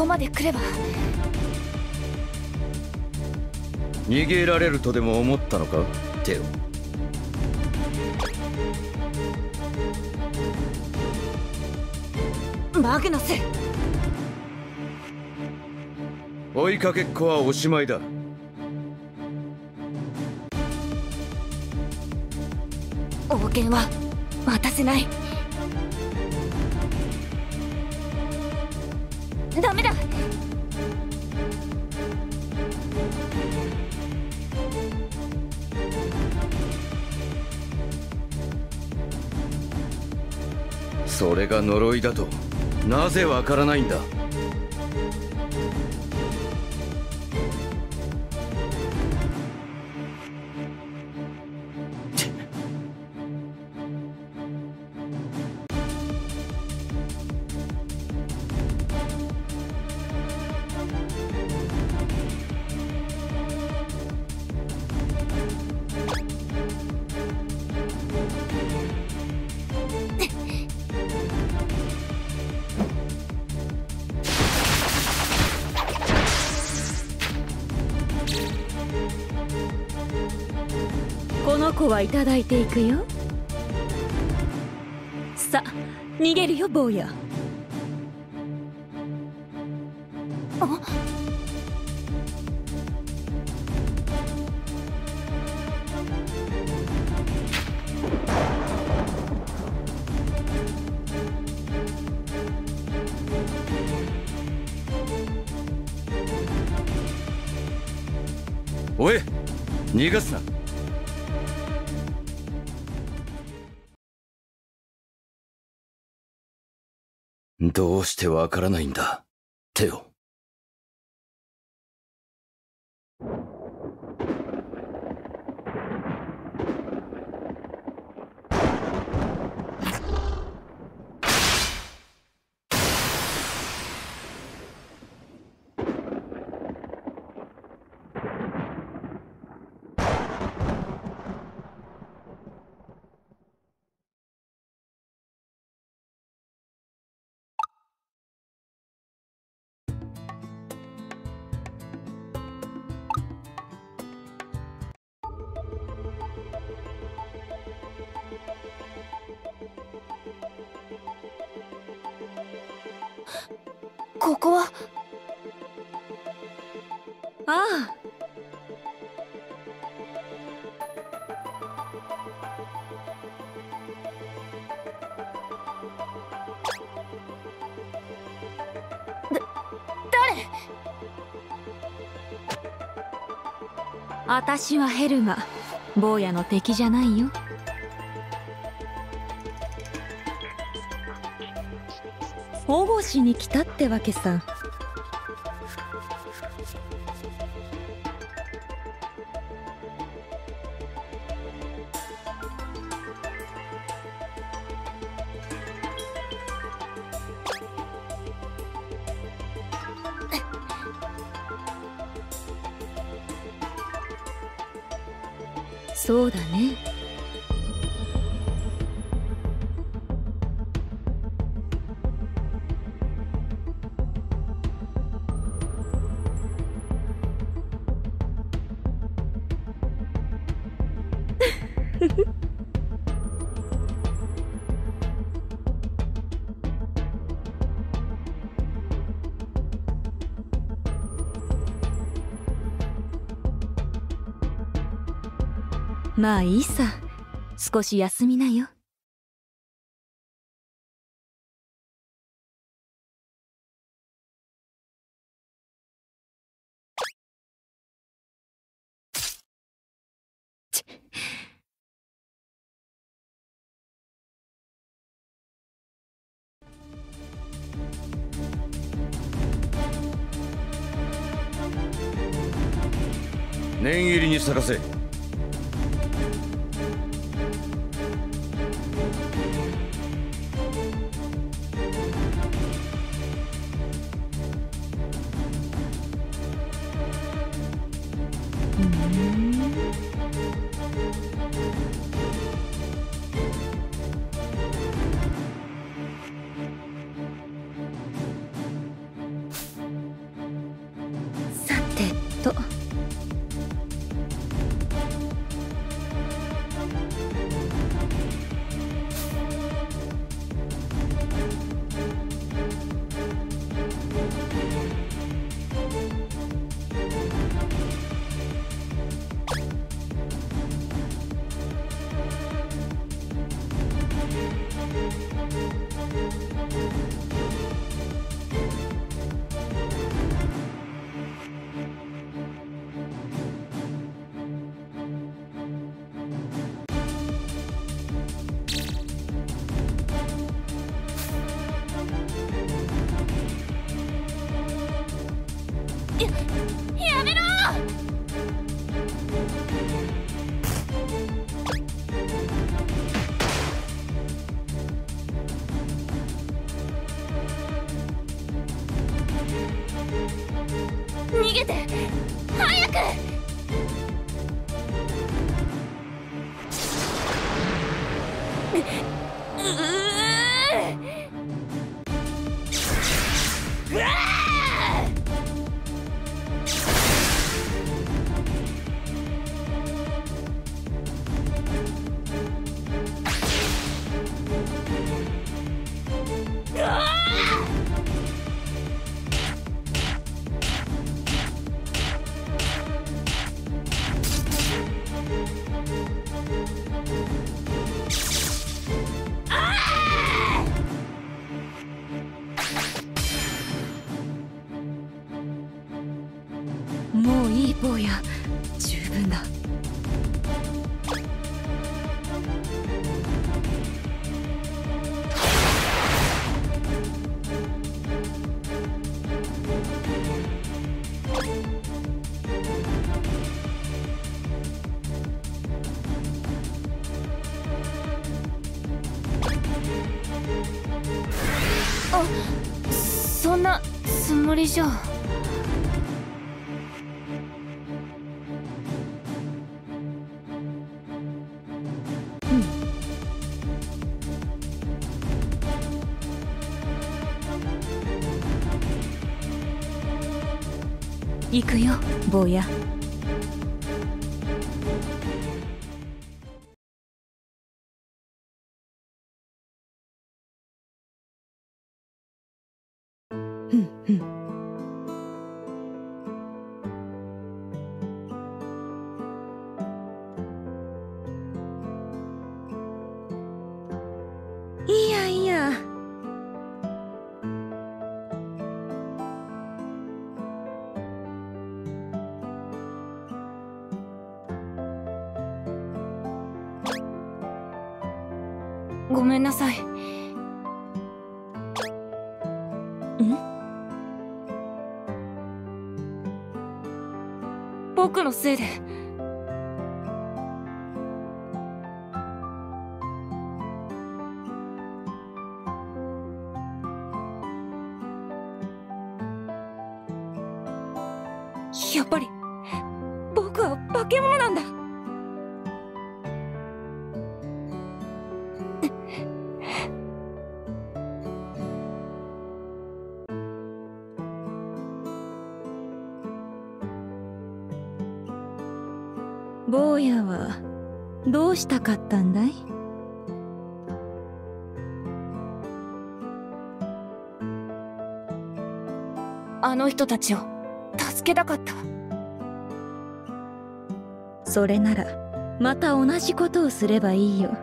まで来れば。 逃げられるとでも思ったのか、テオ。マグナス、 追いかけっこはおしまいだ。 王権は渡せない。ダメだ。 それが呪いだとなぜわからないんだ。 この子はいただいていくよ。さあ逃げるよ坊や。 おい、逃がすな。どうしてわからないんだ、テオ。 ここは。 ああ、 誰？ 私はヘルガ、坊やの敵じゃないよ。保護しに来たってわけさ。そうだね。まあいいさ、少し休みなよ。 念入りに探せ。 と。 やめろ！逃げて！早く！うわー！ もういい坊や、十分だ。 あ、そんなつもりじゃ。 行くよ、坊や。いやいや。 ごめんなさい。僕のせいで。やっぱり僕は化け物なんだ。 坊やはどうしたかったんだい？ あの人たちを助けたかった。 それならまた同じことをすればいいよ。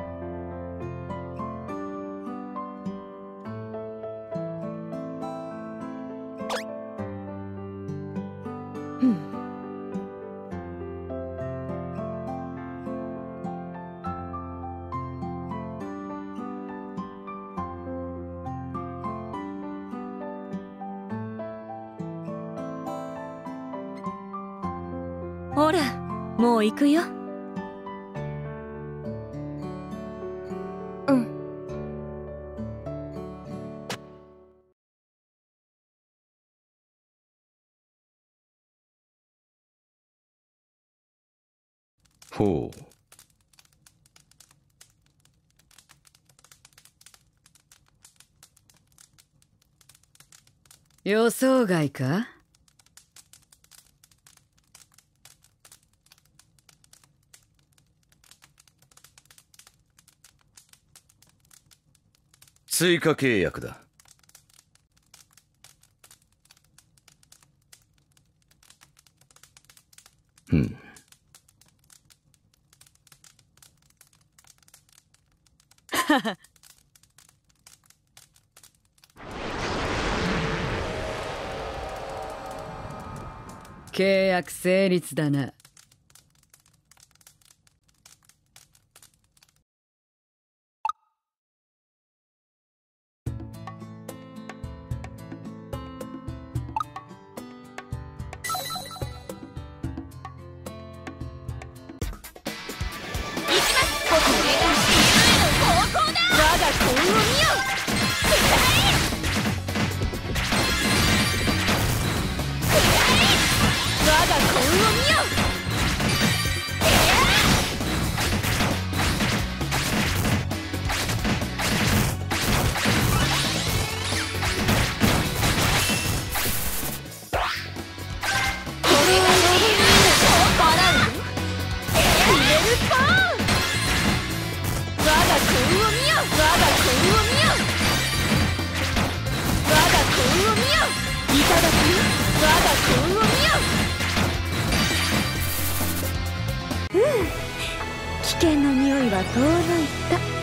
ほら、もう行くよ。 うん。 ほう。 予想外か？ 追加契約だ。 契約成立だな。 危険の匂いは遠のいた。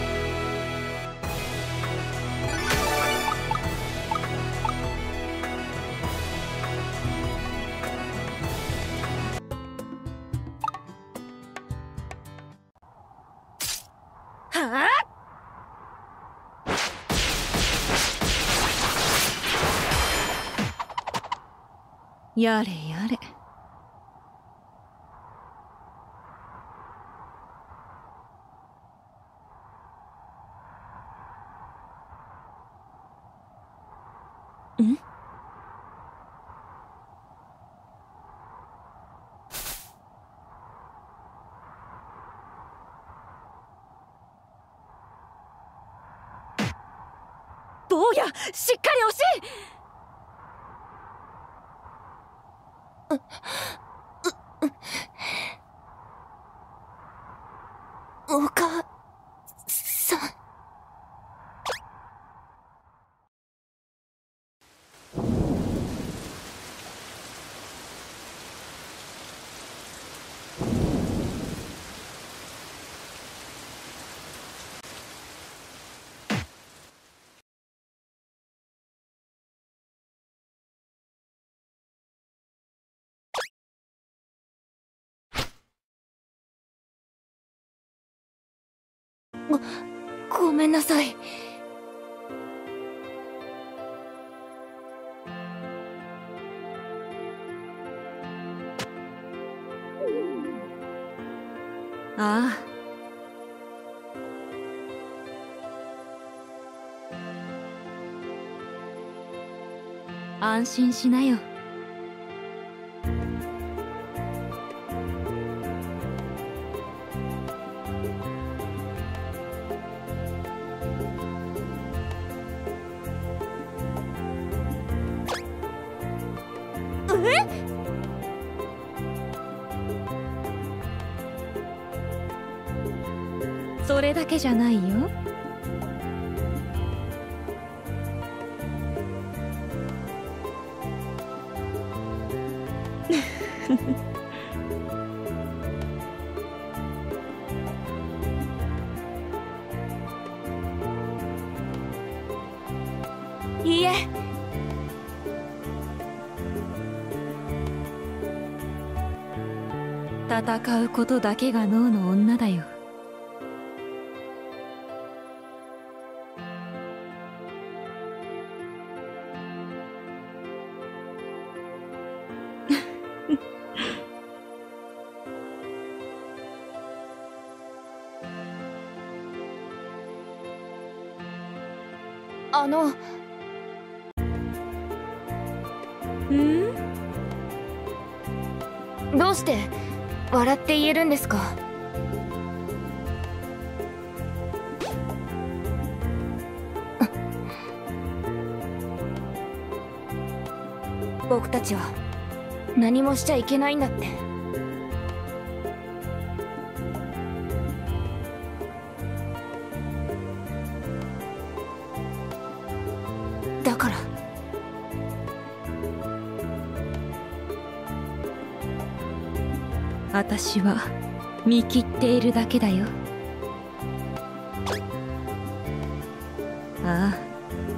やれやれ。ん？ 坊や、しっかり押し。 お母さん。ごめんなさい。 ああ、安心しなよ。それだけじゃないよ。いいえ。戦うことだけが脳の女だよ。 どうして笑って言えるんですか？僕たちは何もしちゃいけないんだって。 私は見切っているだけだよ。ああ。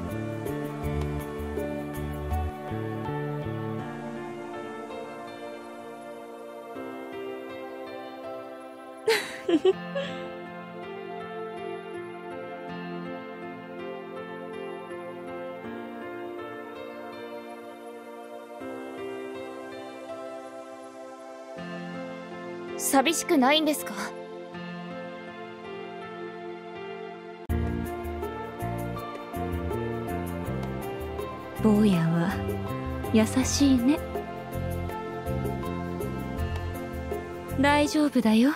寂しくないんですか？ 坊やは優しいね。大丈夫だよ。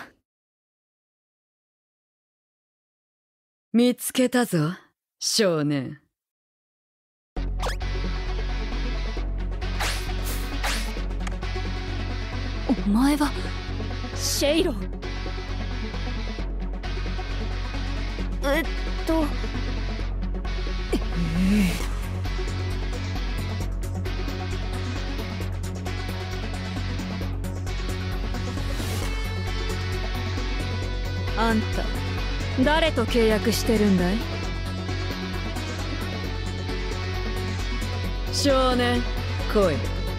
見つけたぞ、少年。 お前はシェイロ。 あんた誰と契約してるんだい？ 少年、来い。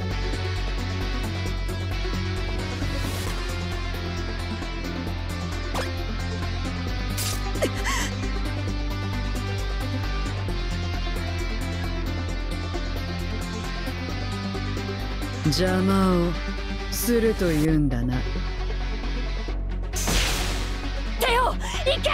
邪魔をするというんだな。 テオ、行け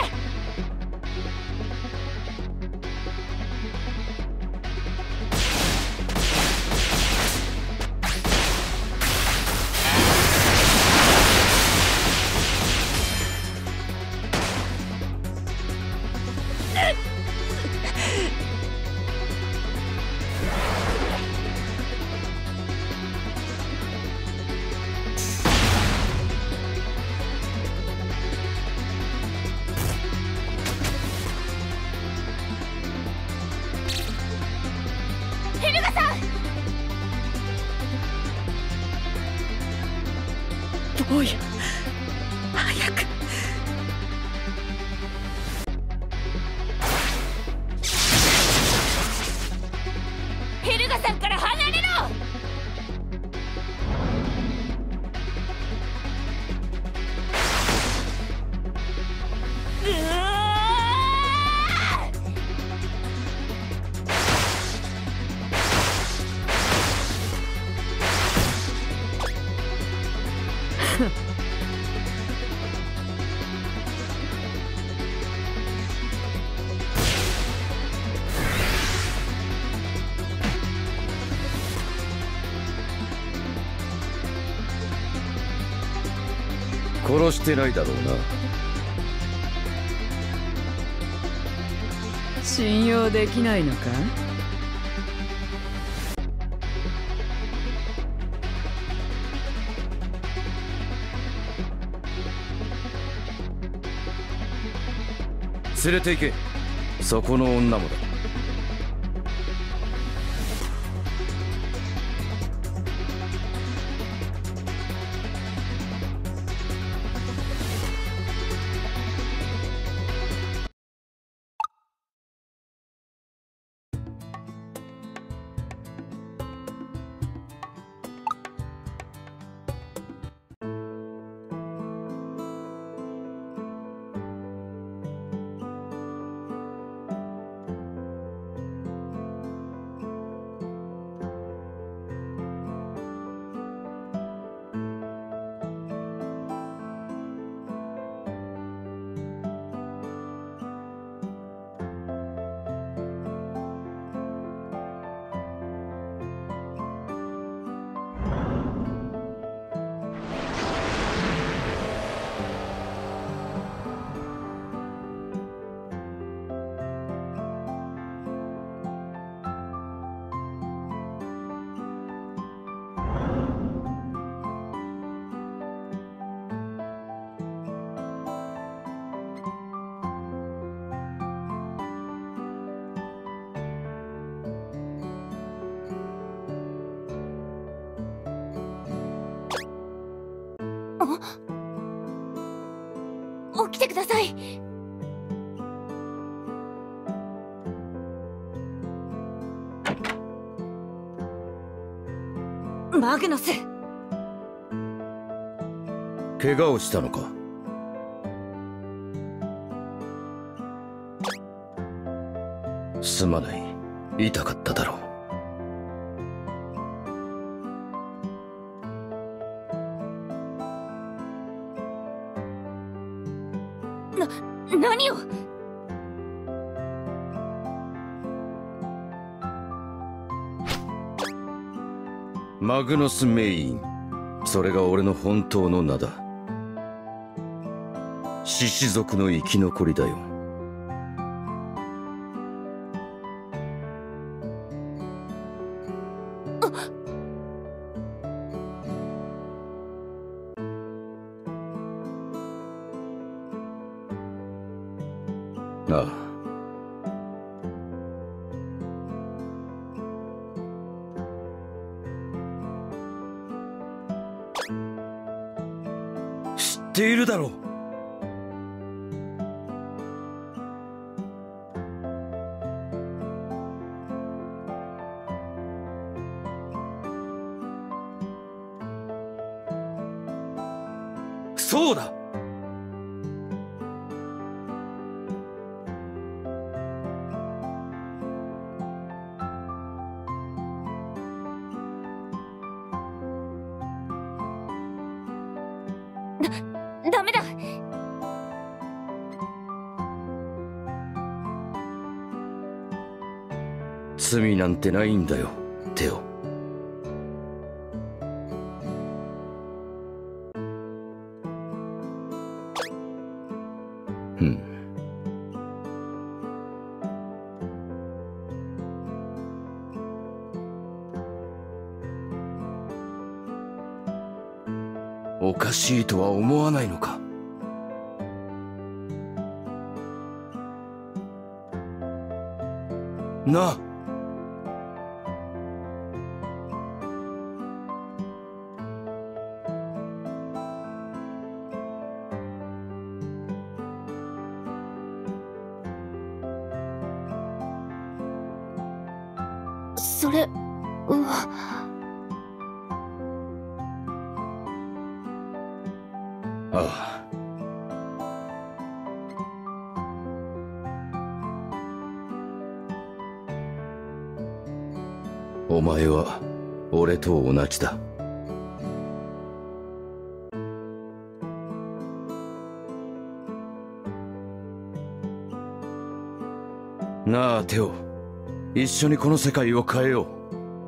坊や、早く。 ヘルガさんから離れろ。 殺してないだろうな。 信用できないのか？ 連れて行け、そこの女もだ。 マグノス。 怪我をしたのか？すまない。痛かっただろう。 何を。 マグノス・メイン、それが俺の本当の名だ。獅子族の生き残りだよ。ああ。知っているだろう。そうだ。 ダメだ。 罪なんてないんだよ、テオ。うん。おかしいとは思わないのか？なあ。 それは。 ああ。お前は俺と同じだ。なあテオ、一緒にこの世界を変えよう。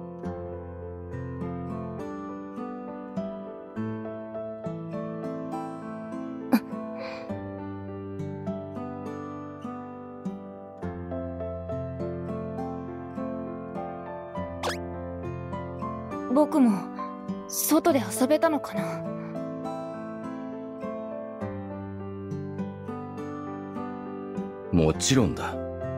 僕も外で遊べたのかな。 もちろんだ。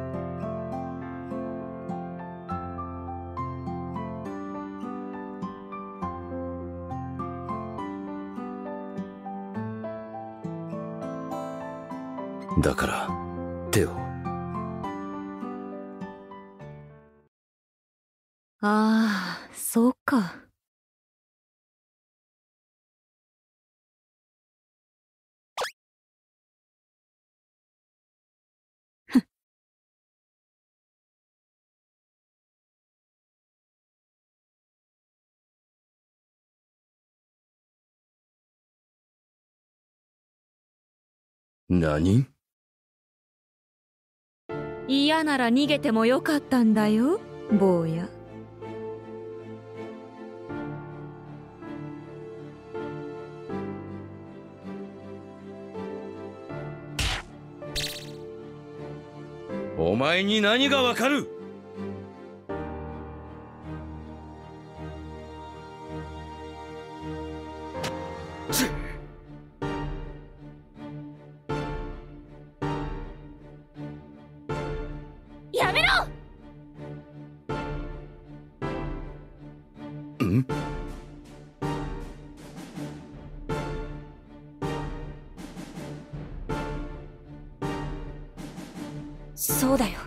だからテオ。 ああ、そうか。 何？ 嫌なら逃げてもよかったんだよ、坊や。 お前に何がわかる？ やめろ！ ん？ そうだよ。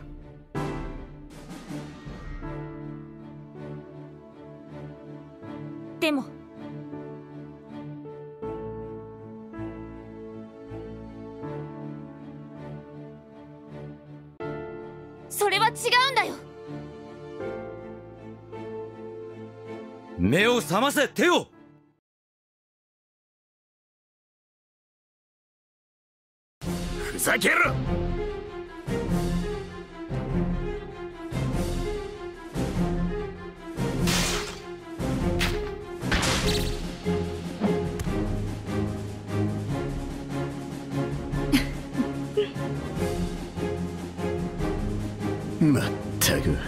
でもそれは違うんだよ。 目を覚ませテオ。 ふざけろ。まったく。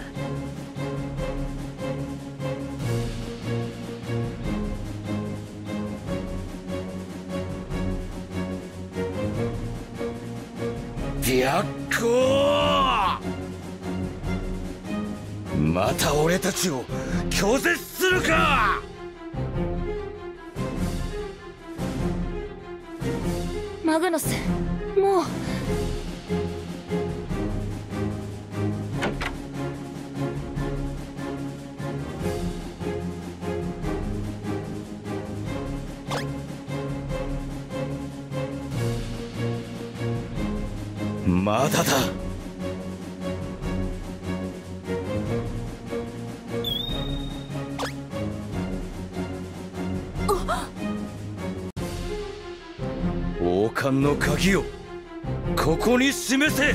やっこー、また俺たちを拒絶するか。 マグヌス、もうまだだ。王冠の鍵をここに示せ。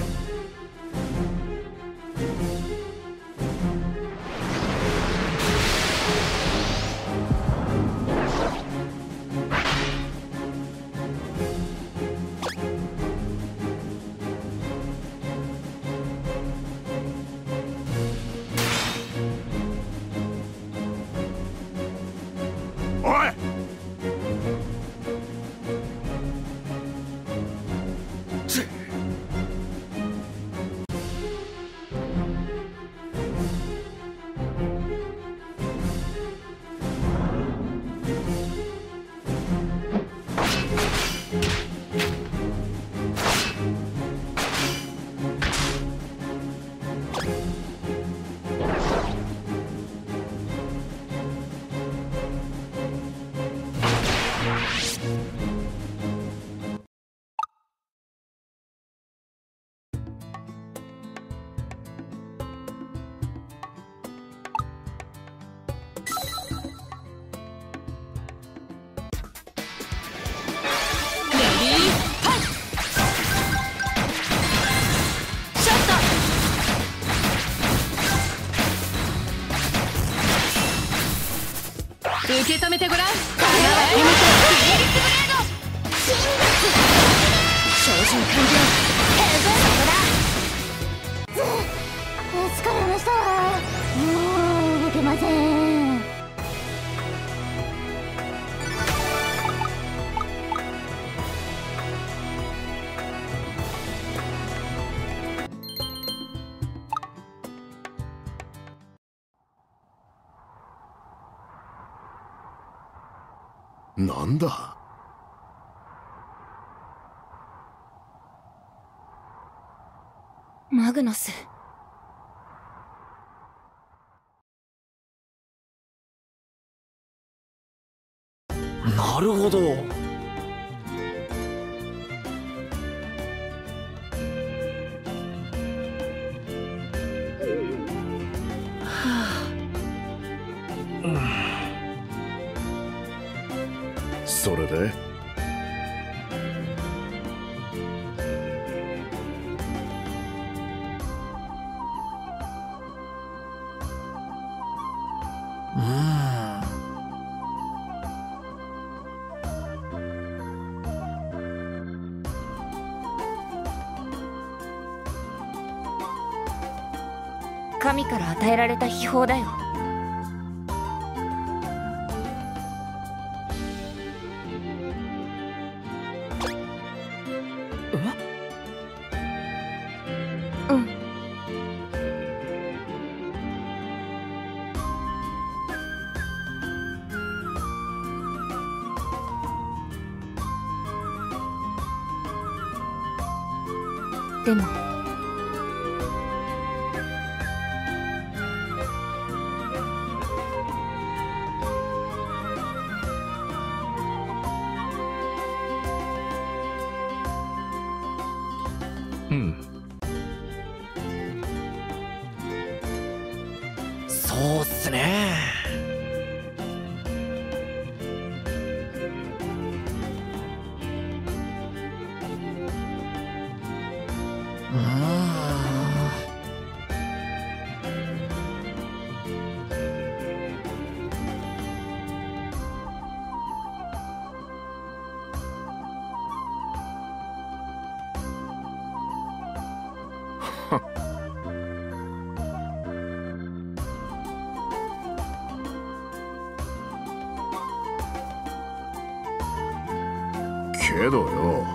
受け止めてごらん。照準完了。 疲れました。もう動けません。 なんだ。 マグノス、 なるほど。それで神から与えられた秘宝だよ。うん。でもそうっすね。けどよ。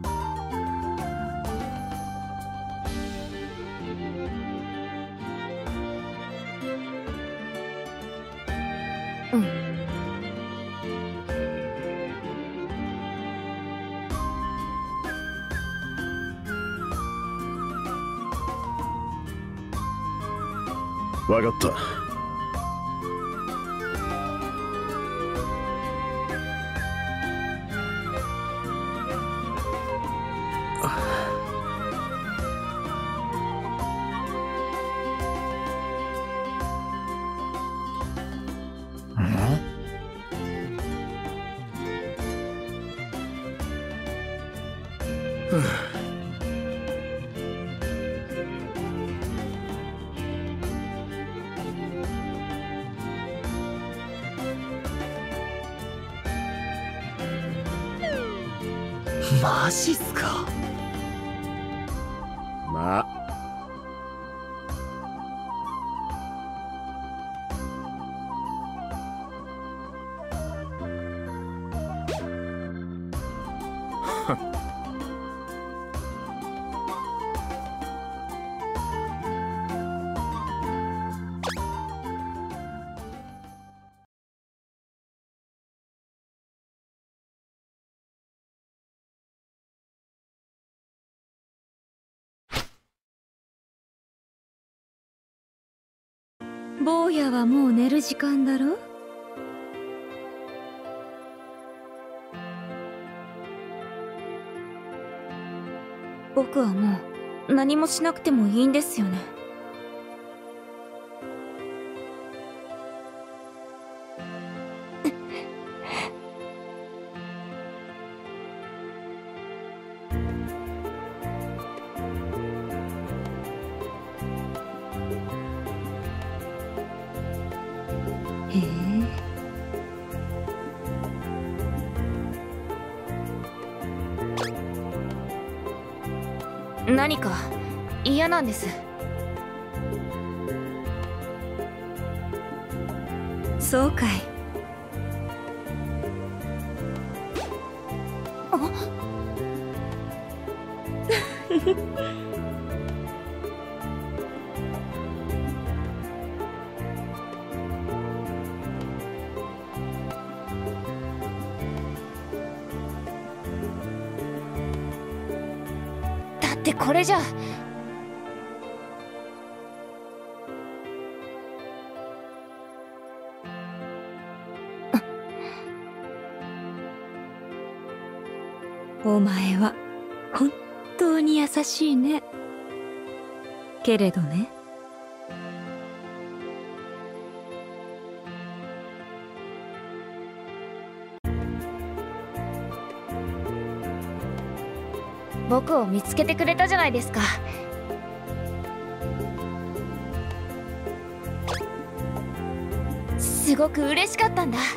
わかった。マジっすか。まあ坊やはもう寝る時間だろ。 僕はもう何もしなくてもいいんですよね。 へえ。 何か嫌なんです。 そうかい。 だってこれじゃ。 お前は本当に優しいね。けれどね。 僕を見つけてくれたじゃないですか。すごく嬉しかったんだ。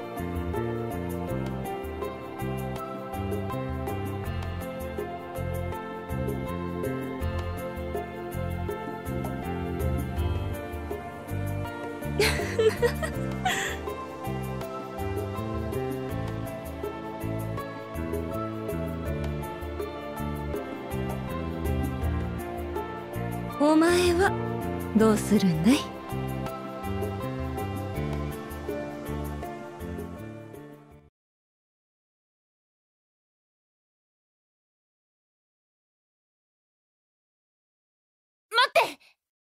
お前はどうするんだい？ 待って！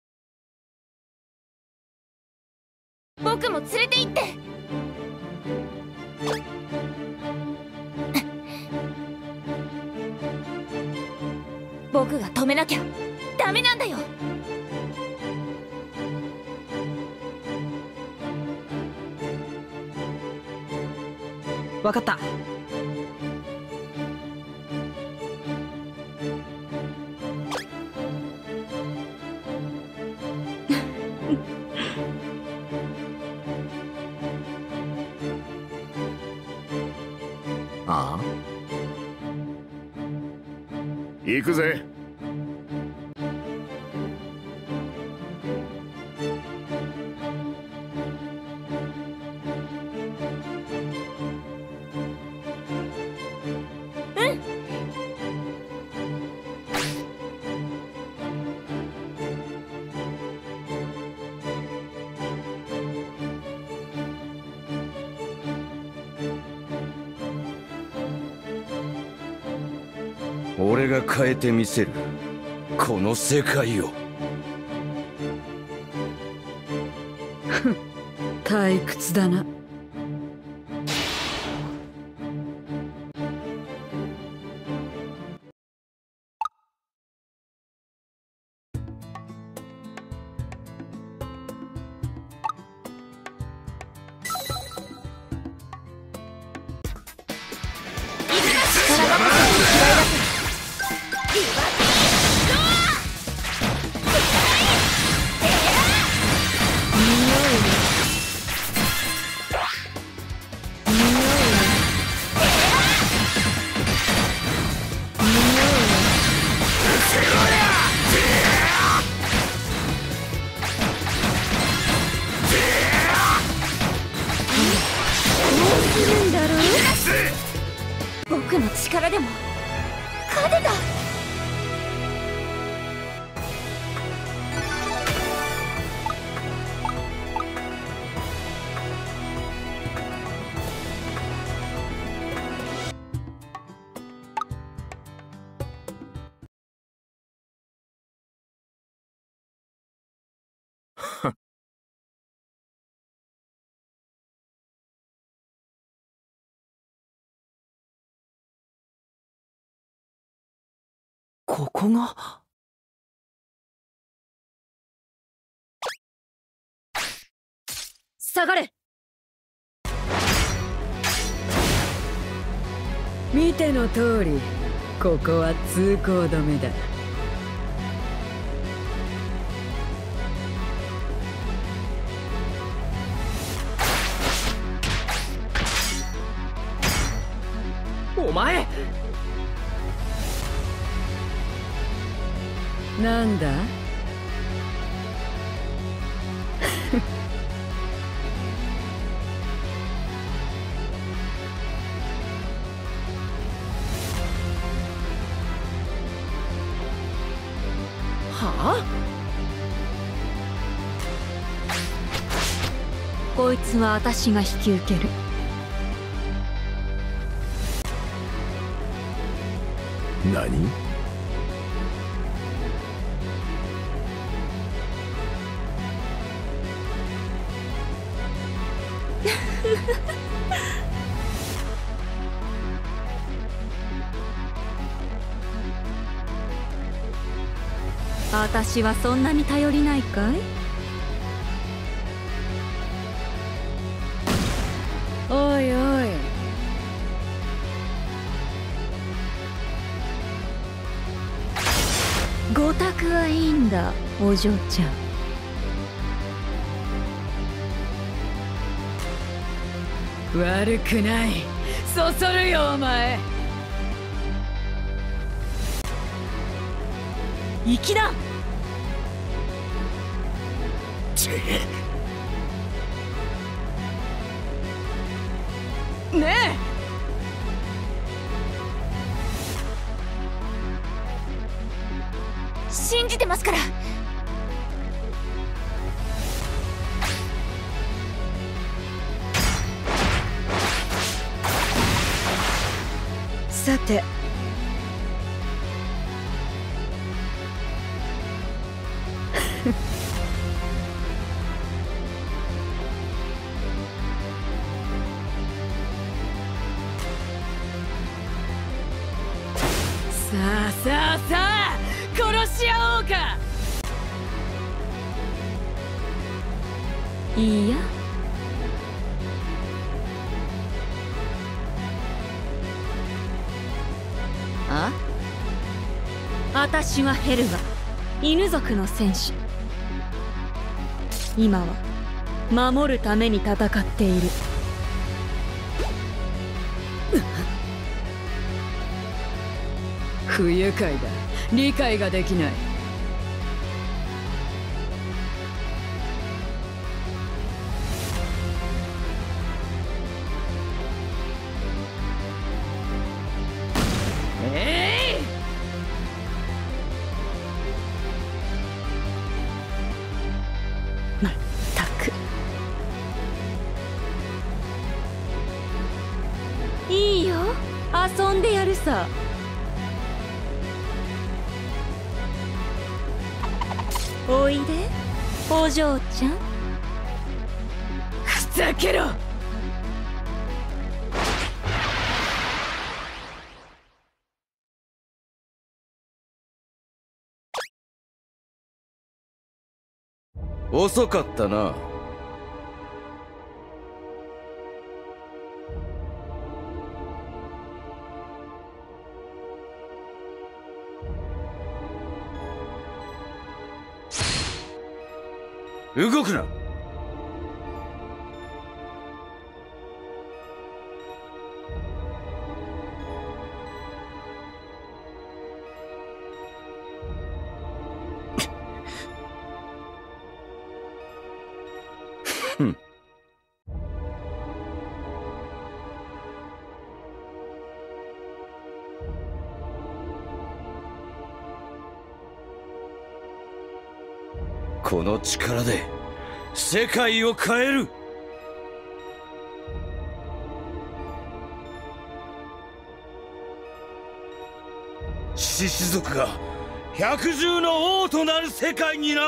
僕も連れて行って！ 僕が止めなきゃダメなんだよ。 わかった。 ああ、行くぜ。 俺が変えてみせる、この世界を。 退屈だな。 僕の力でも勝てた。 ここが。 下がれ。見ての通り、ここは通行止めだ。 お前。 なんだ。 はあ。 こいつは私が引き受ける。 何？ 私はそんなに頼りないかい？ おいおい。 ごたくはいいんだ、お嬢ちゃん。 悪くない。そそるよお前。 粋だ。ねえ。 信じてますから。 さて。さあさあさあ、 し合おうか。 いいや、 あ？ 私はヘルガ、犬族の戦士。今は守るために戦っている。 不愉快だ。理解ができない。 まったく。いいよ、遊んでやるさ。おいで、お嬢ちゃん。 ふざけろ。 遅かったな。動くな。この力で世界を変える。獅子族が百獣の王となる世界にな。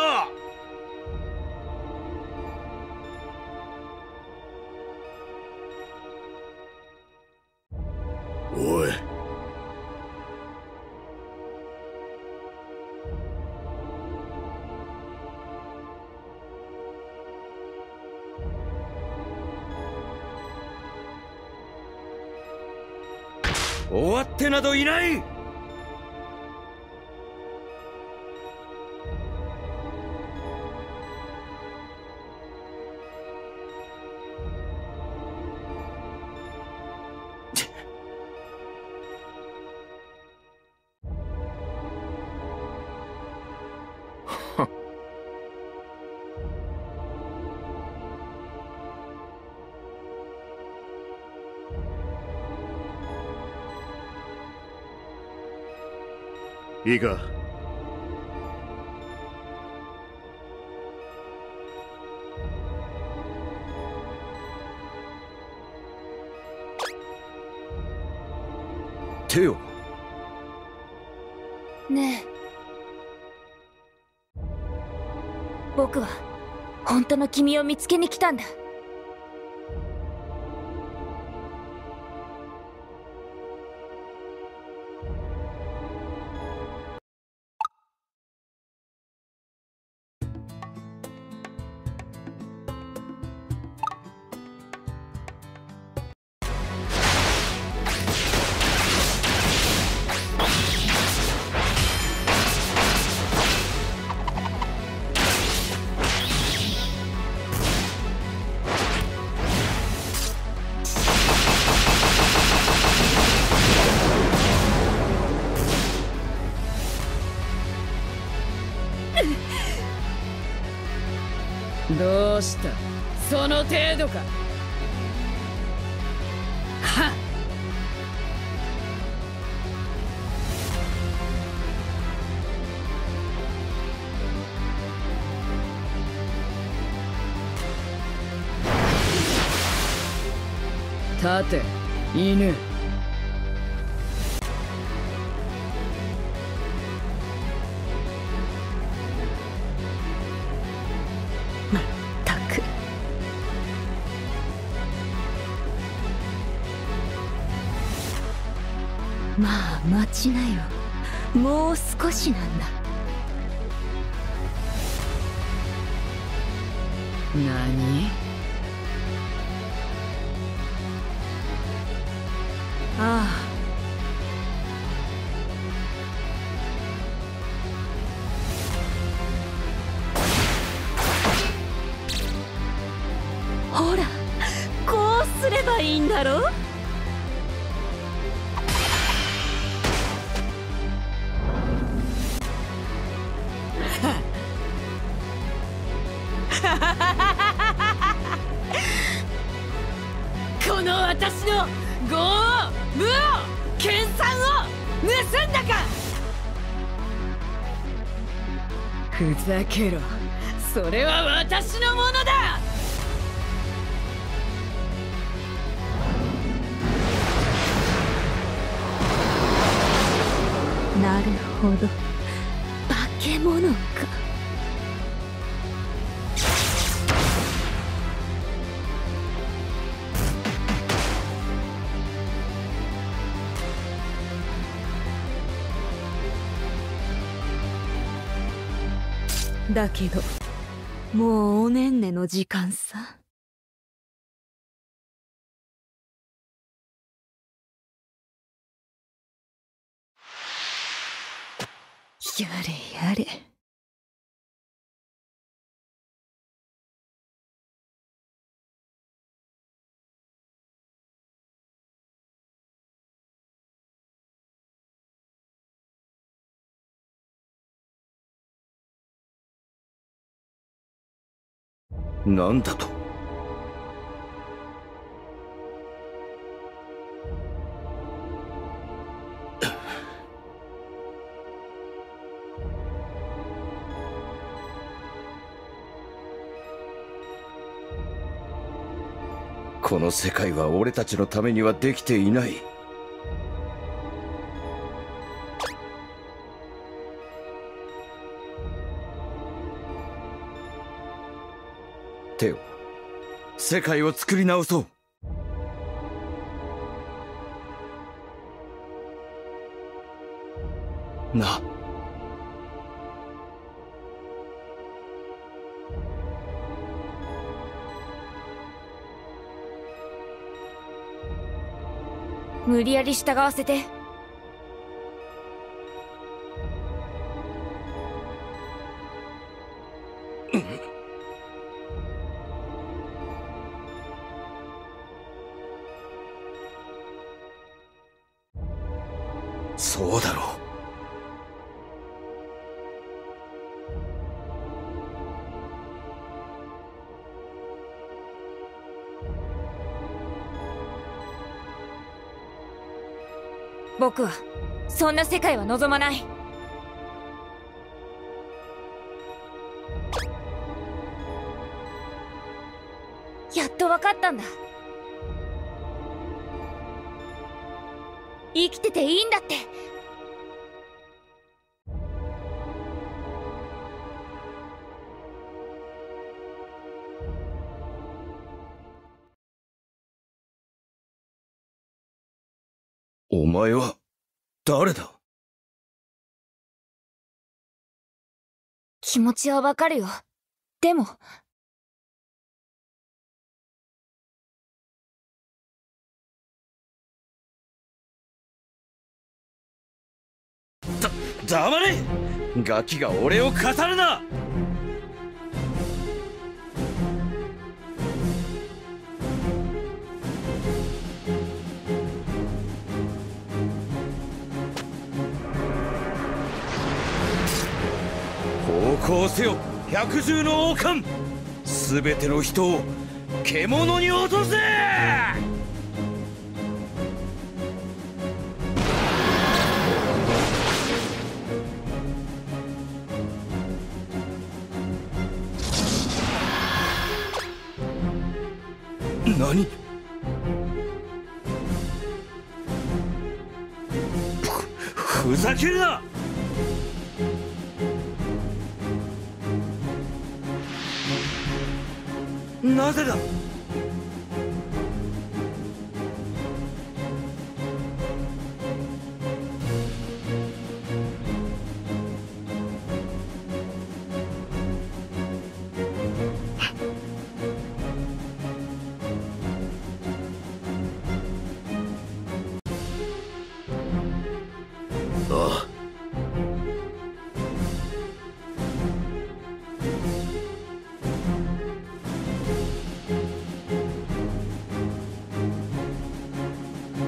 おい、 終わってなどいない。 いいか。 手を。 ねえ、僕は本当の君を見つけに来たんだ。 どうした？その程度か。はっ。立て、犬。 まったく。まあ待ちなよ。もう少しなんだ。 何？ああ、ほら、こうすればいいんだろ。 この私の業を無を研鑽を盗んだか。ふざけろ、それは私のものだ。 なるほど、化け物か。だけどもうおねんねの時間さ。やれやれ。 なんだと。この世界は俺たちのためにはできていない。テオ、世界を作り直そう。な。 無理やり従わせて。 そうだろう。 僕はそんな世界は望まない。やっと分かったんだ。生きてていいんだって。 お前は誰だ？ 気持ちはわかるよ。でも黙れ！ガキが俺を語るな！こうせよ百獣の王冠、すべての人を獣に落とせ！何？ふざけるな！なぜだ？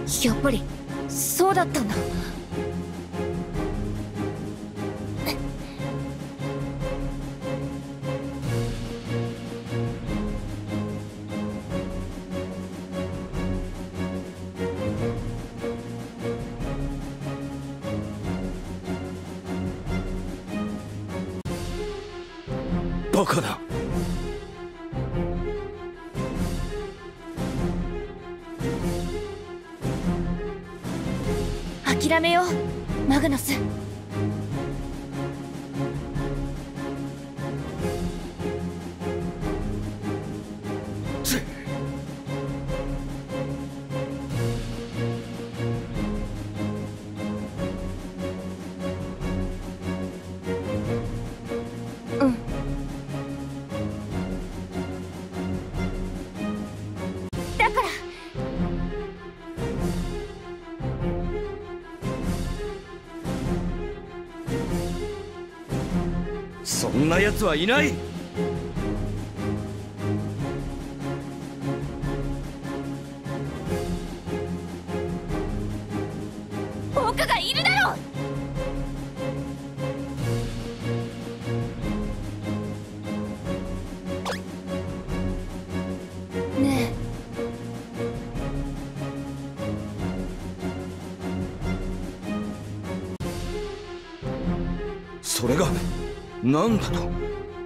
やっぱりそうだったんだ。 バカだ。 諦めよう、マグナス。うん。だからそんな奴はいない。 僕がいるだろう。ねえ、 それが何だと。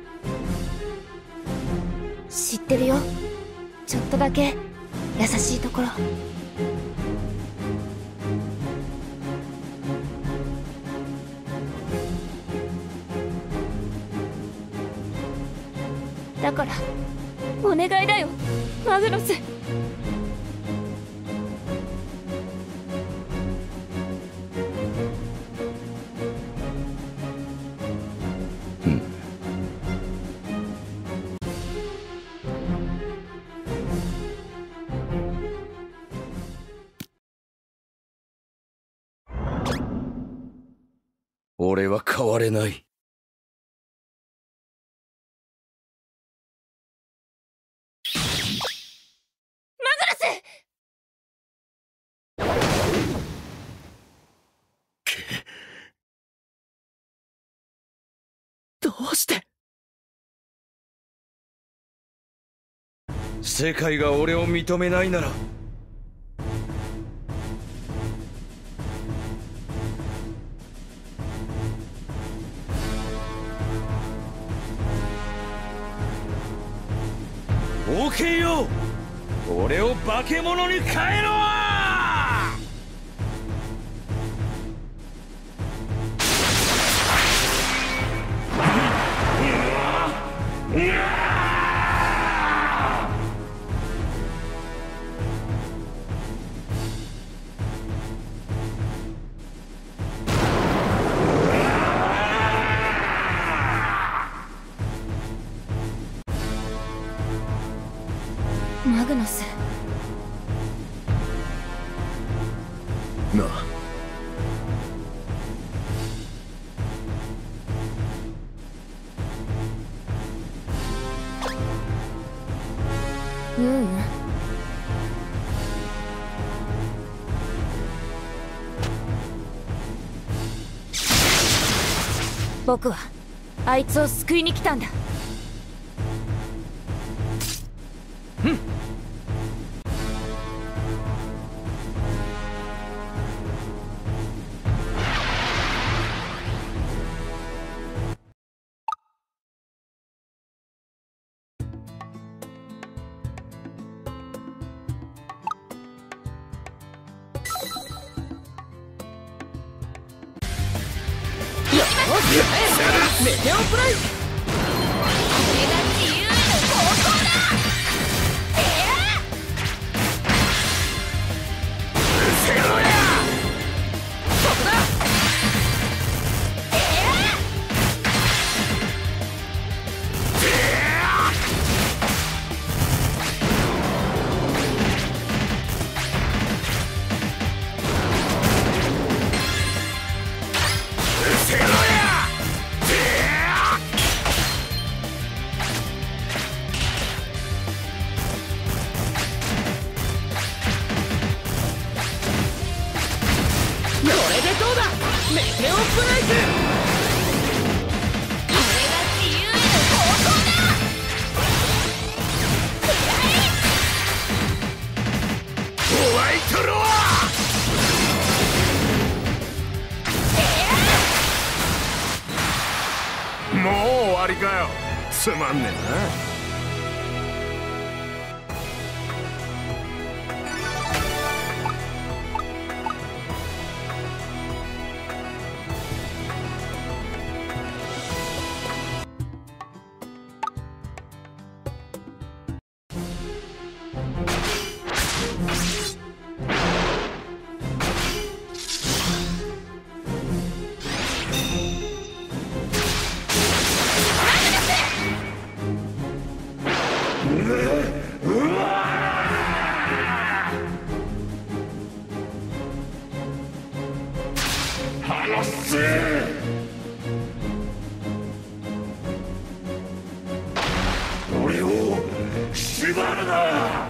知ってるよ。ちょっとだけ優しいところ。だからお願いだよ、マグノス。 俺は変われない。 どうして。 世界が俺を認めないなら、オーケーよ、俺を化け物に変えろ。 マグノス。 なあ、 ううん。僕はあいつを救いに来たんだ。 メテオプライ。 自由への方向だ。 ライク。 これが自由への方向だ。 ホワイトロア。もう終わりかよ。つまんねえな。俺を縛るな。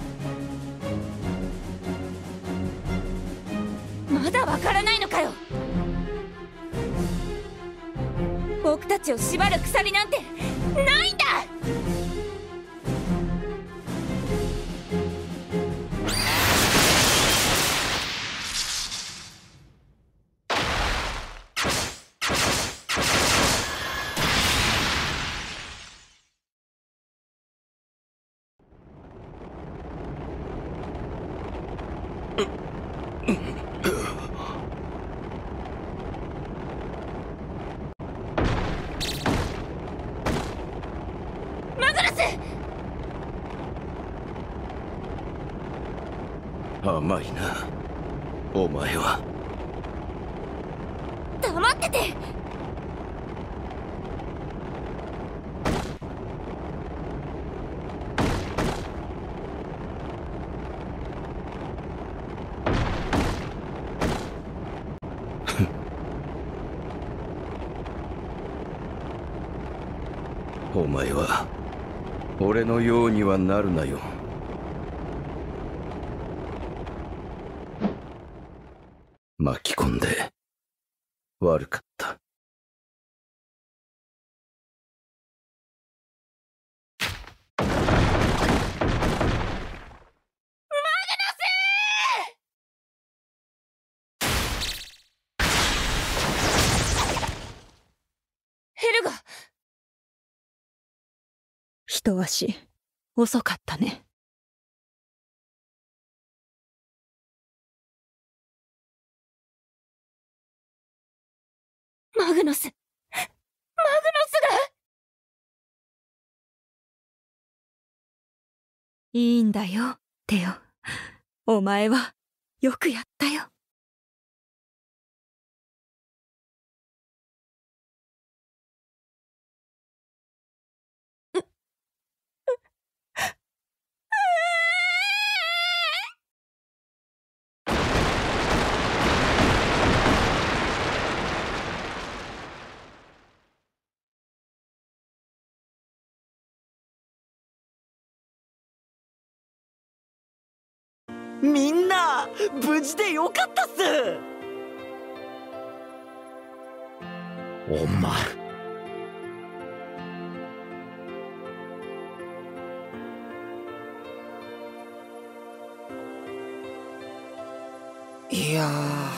まだわからないのかよ。僕たちを縛る鎖なんてないんだ。マグナス！ 甘いな、お前は。 黙ってて。 お前は俺のようにはなるなよ。巻き込んで悪かった。 ヘルガ。 一足遅かったね。 マグノス。マグノスが。 いいんだよ、テオ。お前はよくやったよ。 みんな無事でよかったっす。 お前、 いや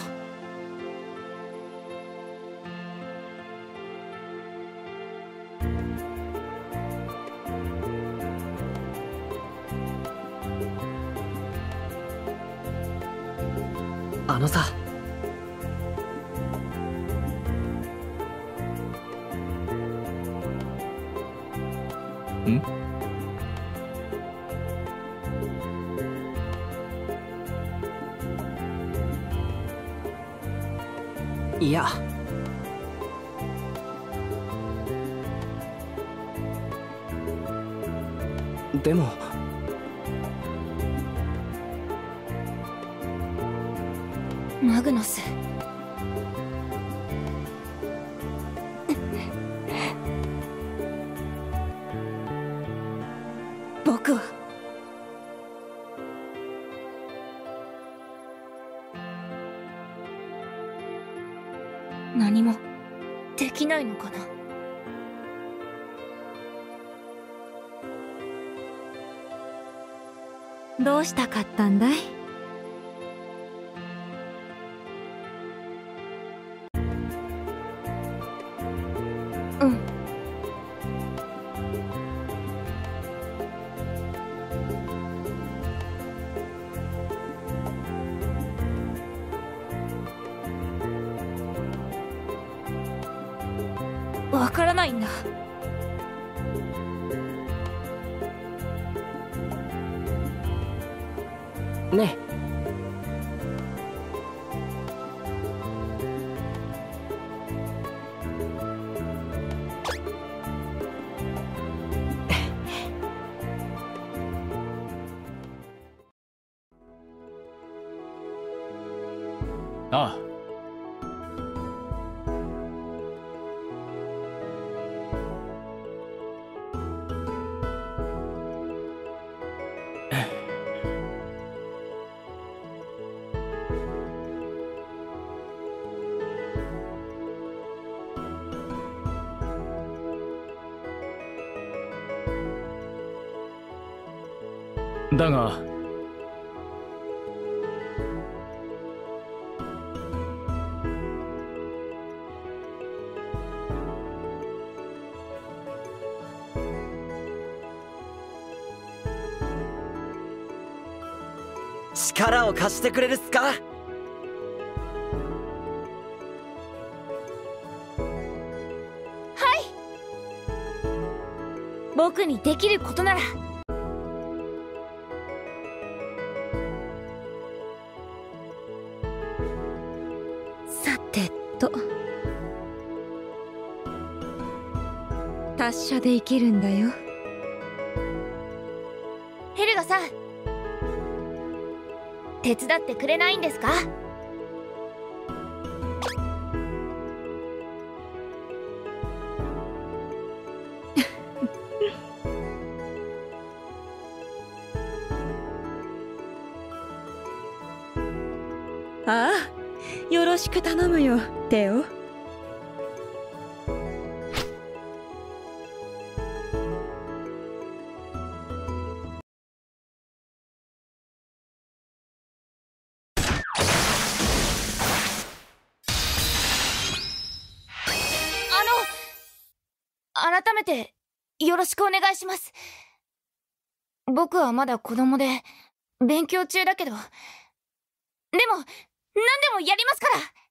あのさ、いや、でもマグノス。僕は何もできないのかな。 どうしたかったんだい？ うん。わからないんだ。 ねああ。だが力を貸してくれるっすか？ 僕にできることなら。 さてと、達者で生きるんだよ。 ヘルガさん、手伝ってくれないんですか？ ああ、よろしく頼むよ、テオ。 改めてよろしくお願いします。僕はまだ子供で勉強中だけど、でも何でもやりますから。